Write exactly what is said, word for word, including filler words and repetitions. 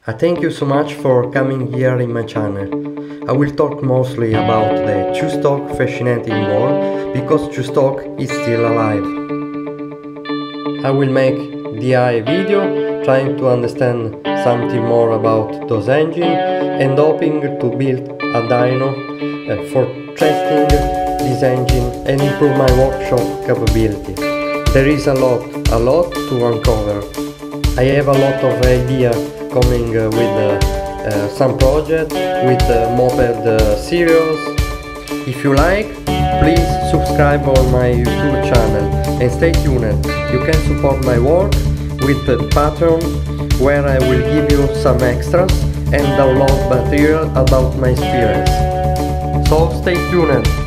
I thank you so much for coming here in my channel. I will talk mostly about the Chustock fascinating world because Chustock is still alive. I will make D I video trying to understand something more about those engines and hoping to build a dyno uh, for testing this engine and improve my workshop capability. There is a lot, a lot to uncover. I have a lot of ideas coming uh, with uh, uh, some project, with uh, Moped uh, series. If you like, please subscribe on my YouTube channel and stay tuned. You can support my work with uh, Patreon, where I will give you some extras and download material about my experience. So stay tuned.